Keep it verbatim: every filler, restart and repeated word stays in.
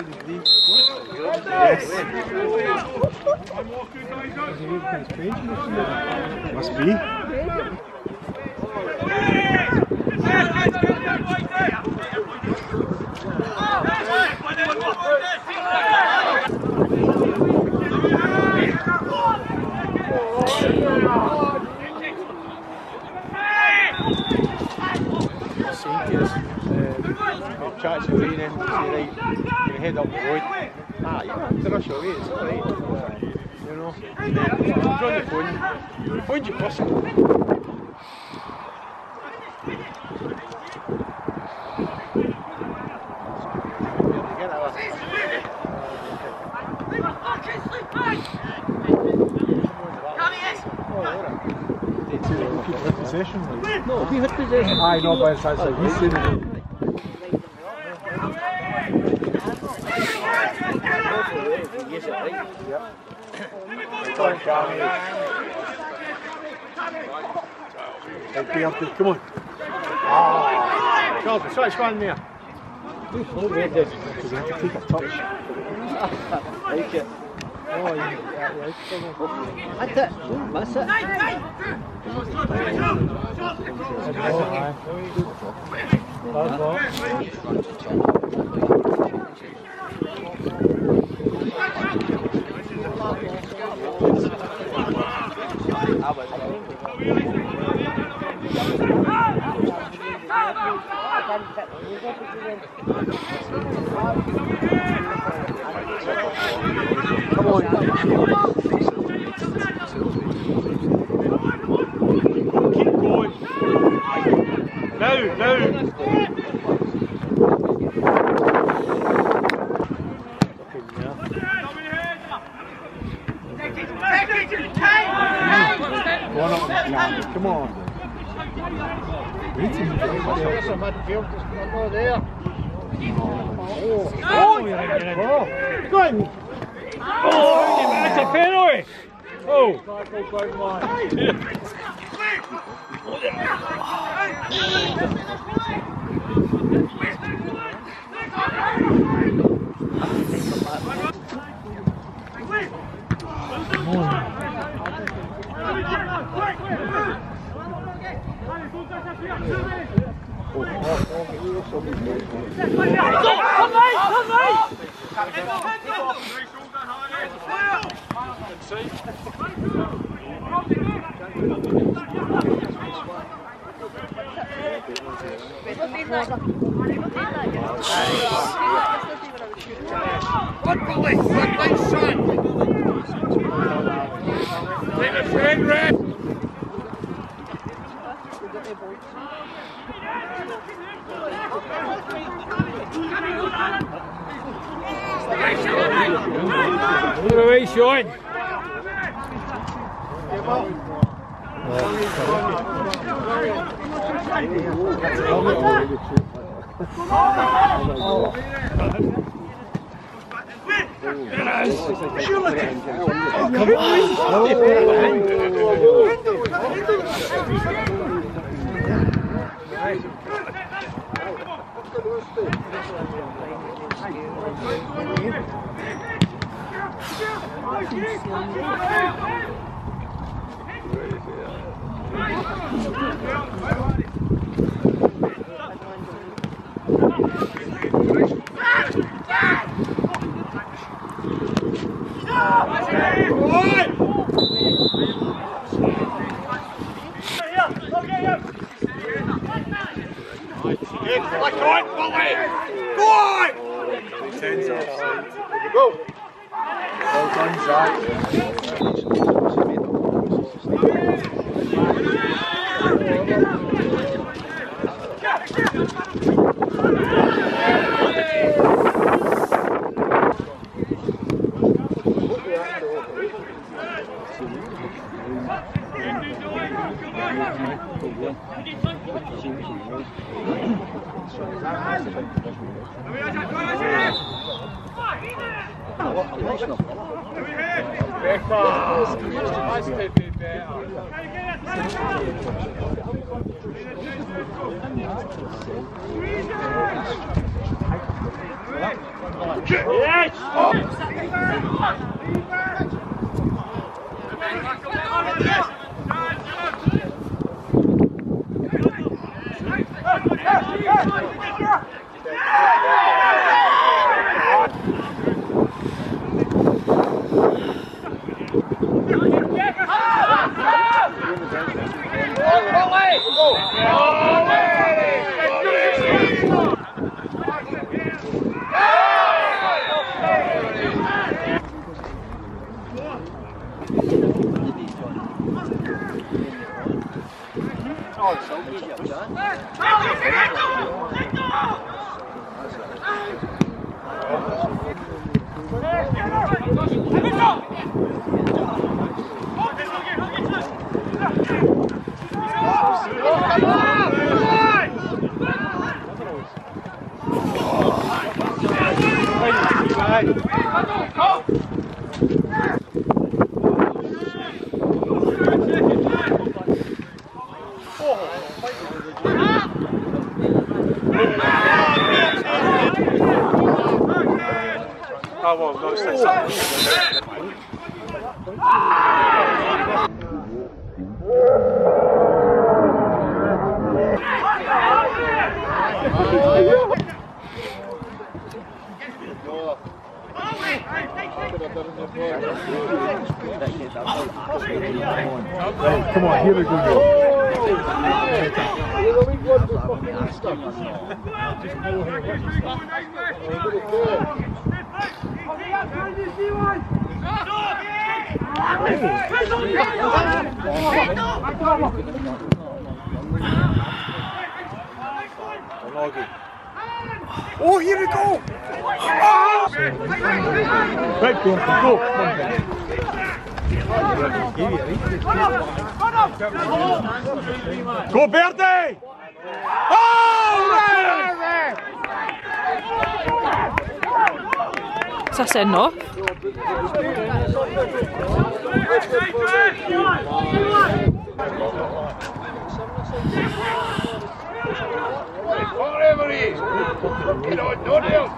Yes. Must be. Chat to Wayne and say, right, you head up the road. Ah, you have to rush away, it's alright. You know, and then he's on the phone. The phone's your person. Possession? No, we had possession. I know, but it's like he's saying it. Yes, it right. Yep. Come on, Cammy. Come on. Ah, Charles, try to stand there. Because we have to take a touch. Like it. Oh, yeah, yeah, That's it. That's it. Come on. Keep going. Now, now. Come on. Waiting. Oh, go on. Oh, that's a penalty. Oh. Good bully, good big son. Take a friend, Red. All the way, Sean. Go! Well done, Zach. Yes! Oh, well, no, it's that. Right, come on, here we go. Oh, here we go! Oh! Right, go, go. Go, Bertie! Oh, Is that send off? Whatever it is. You know, don't help.